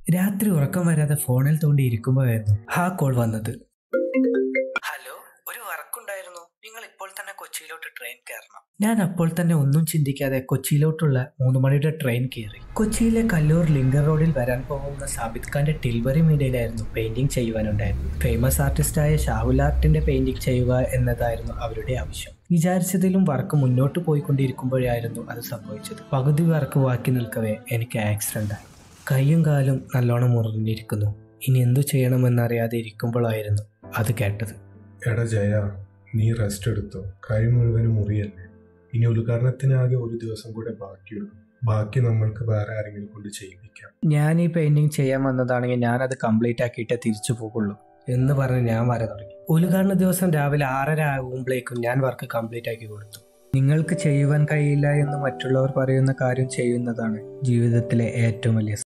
രാത്രി ഉറക്കം വരാതെ ഫോണിൽ തോണ്ടി ഇരിക്കുമ്പോഴായിരുന്നു ആ കോൾ വന്നത്. ഹലോ, ഒരു വർക്കുണ്ടായിരുന്നു. നിങ്ങൾ ഇപ്പോൾ തന്നെ കൊച്ചിയിലോട്ട് ട്രെയിൻ കയറണം. ഞാൻ അപ്പോൾ തന്നെ ഒന്നും ചിന്തിക്കാതെ കൊച്ചിയിലോട്ടുള്ള 3 മണിയുടെ ട്രെയിൻ കയറി. കൊച്ചിയിലെ കല്ലൂർ ലിങ്കർ റോഡിൽ വരാൻ പോകുന്ന സാബിത് ഖാന്റെ ടിൽബറി മീഡിയയിലായിരുന്നു പെയിന്റിംഗ് ചെയ്യുവാനുണ്ടായിരുന്നു. ഫേമസ് ആർട്ടിസ്റ്റായ ഷാഹുൽ ആർട്ടിന്റെ പെയിന്റിംഗ് ചെയ്യുക എന്നതായിരുന്നു അവരുടെ ആവശ്യം. വിചാരിച്ചതിലും വർക്ക് മുന്നോട്ട് പോയിക്കൊണ്ടിരിക്കുമ്പോഴായിരുന്നു അത് സംഭവിച്ചത്. പകുതി വർക്ക് ബാക്കി നിൽക്കവേ എനിക്ക് ആക്സിഡന്റ് ആയി. കൈയും കാലും നല്ലോണം മുറിഞ്ഞിരിക്കുന്നു. ഇനി എന്തു ചെയ്യണമെന്നറിയാതെ ഇരിക്കുമ്പോഴായിരുന്നു അത് കേട്ടത്. എടാ ജയ, നീ റെസ്റ്റ് എടുത്തോ. കൈ മുഴുവനും മുറിയല്ലേ. ഇനി ഉദ്ഘാടനത്തിനാകെ ഒരു ദിവസം കൂടെ ബാക്കിയുള്ളൂ. ബാക്കി നമ്മൾക്ക് വേറെ ആരെങ്കിലും കൊണ്ട് ചെയ്യിപ്പിക്കാം. ഞാൻ ഈ പെയിന്റിങ് ചെയ്യാൻ വന്നതാണെങ്കിൽ ഞാനത് കംപ്ലീറ്റ് ആക്കിയിട്ടേ തിരിച്ചു പോകുള്ളൂ എന്ന് പറഞ്ഞ് ഞാൻ വരാൻ തുടങ്ങി. ഉദ്ഘാടന ദിവസം രാവിലെ 6:30 ആകുമ്പോഴേക്കും ഞാൻ വർക്ക് കംപ്ലീറ്റ് ആക്കി കൊടുത്തു. നിങ്ങൾക്ക് ചെയ്യുവാൻ കഴിയില്ല എന്ന് മറ്റുള്ളവർ പറയുന്ന കാര്യം ചെയ്യുന്നതാണ് ജീവിതത്തിലെ ഏറ്റവും വലിയ